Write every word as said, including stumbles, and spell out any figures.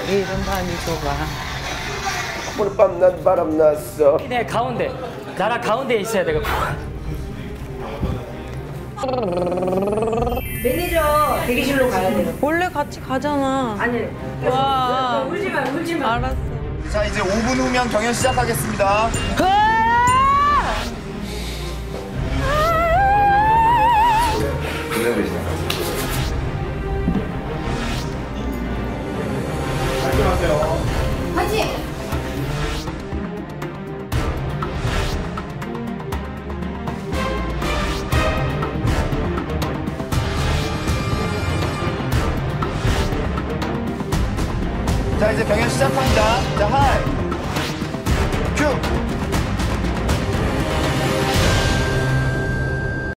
이른밤이 좁아. 오늘 밤낮 바람 났어. 네, 가운데. 나랑 가운데에 있어야 되겠고. 매니저 대기실로 가야 돼요. 원래 같이 가잖아. 아니, 와. 울지 마, 울지 마. 알았어. 자, 이제 오 분 후면 경연 시작하겠습니다. 화이팅! 자, 이제 경연 시작합니다. 자, 하이.